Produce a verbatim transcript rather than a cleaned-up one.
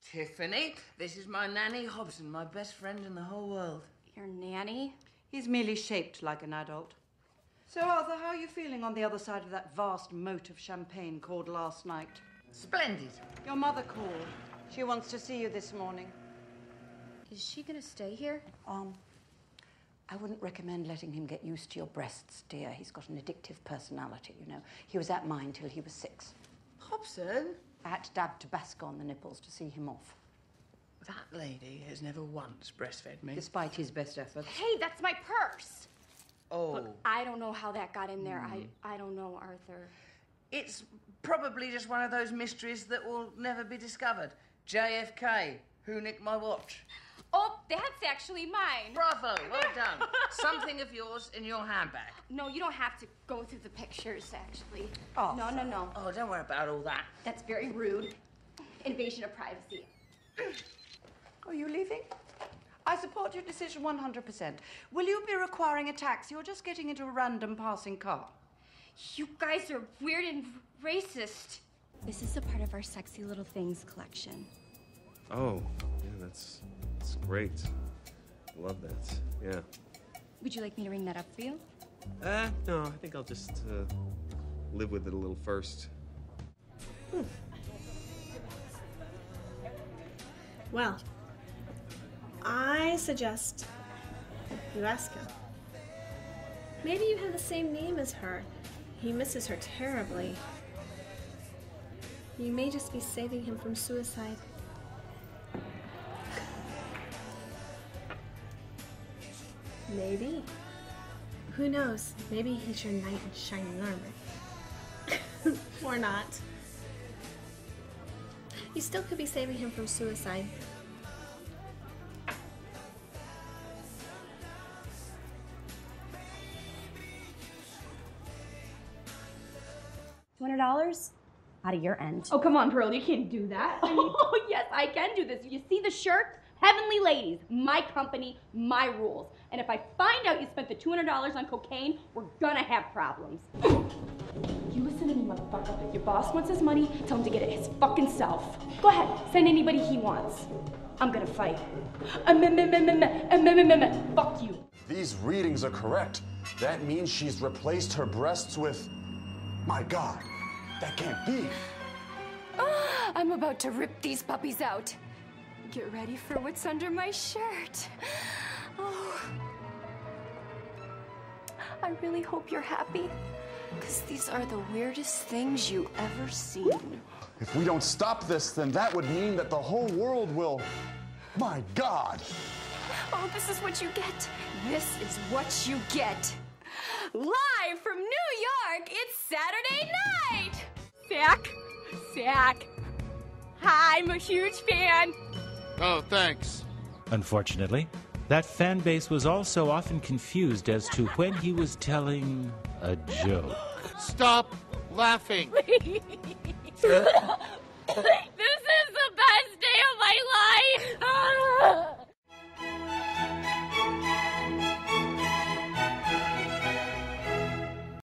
Tiffany, this is my nanny, Hobson, my best friend in the whole world. Your nanny? He's merely shaped like an adult. So, Arthur, how are you feeling on the other side of that vast moat of champagne called last night? Splendid. Your mother called. She wants to see you this morning. Is she gonna stay here? Um, I wouldn't recommend letting him get used to your breasts, dear. He's got an addictive personality, you know. He was at mine till he was six. Hobson? I had to dab Tabasco on the nipples to see him off. That lady has never once breastfed me. Despite his best efforts. Hey, that's my purse! Oh. Look, I don't know how that got in there. Mm. I, I don't know, Arthur. It's probably just one of those mysteries that will never be discovered. J F K, who nicked my watch? Oh, that's actually mine. Bravo, well done. Something of yours in your handbag. No, you don't have to go through the pictures, actually. Oh. No, no, no. Oh, don't worry about all that. That's very rude. Invasion of privacy. Are you leaving? I support your decision one hundred percent. Will you be requiring a taxi or just getting into a random passing car? You guys are weird and racist. This is a part of our Sexy Little Things collection. Oh, yeah, that's, that's great. Love that, yeah. Would you like me to ring that up for you? Uh, no, I think I'll just uh, live with it a little first. Hmm. Well, I suggest you ask him. Maybe you have the same name as her. He misses her terribly. You may just be saving him from suicide. Maybe. Who knows? Maybe he's your knight in shining armor. Or not. You still could be saving him from suicide. two hundred dollars out of your end. Oh, come on, Pearl, you can't do that. I mean, oh, yes, I can do this. You see the shirt? Heavenly Ladies, my company, my rules. And if I find out you spent the two hundred dollars on cocaine, we're gonna have problems. You listen to me, motherfucker. If your boss wants his money, tell him to get it his fucking self. Go ahead, send anybody he wants. I'm gonna fight. Fuck you. These readings are correct. That means she's replaced her breasts with... My God, that can't be. Oh, I'm about to rip these puppies out. Get ready for what's under my shirt. Oh. I really hope you're happy, because these are the weirdest things you ever seen. If we don't stop this, then that would mean that the whole world will... My God! Oh, this is what you get. This is what you get. Live from New York, it's Saturday night! Zach, Zach, hi, I'm a huge fan. Oh, thanks. Unfortunately, that fan base was also often confused as to when he was telling a joke. Stop laughing.